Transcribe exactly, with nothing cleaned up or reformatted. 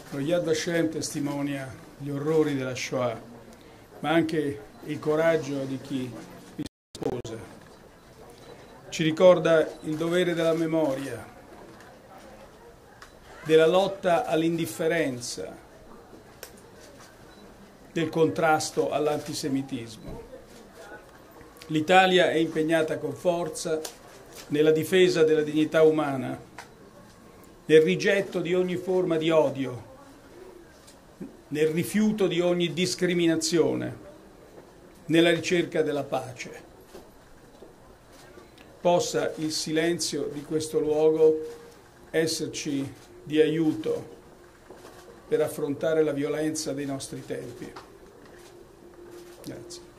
Lo Yad Vashem testimonia gli orrori della Shoah, ma anche il coraggio di chi vi sposa. Ci ricorda il dovere della memoria, della lotta all'indifferenza, del contrasto all'antisemitismo. L'Italia è impegnata con forza nella difesa della dignità umana, nel rigetto di ogni forma di odio, nel rifiuto di ogni discriminazione, nella ricerca della pace. Possa il silenzio di questo luogo esserci di aiuto per affrontare la violenza dei nostri tempi. Grazie.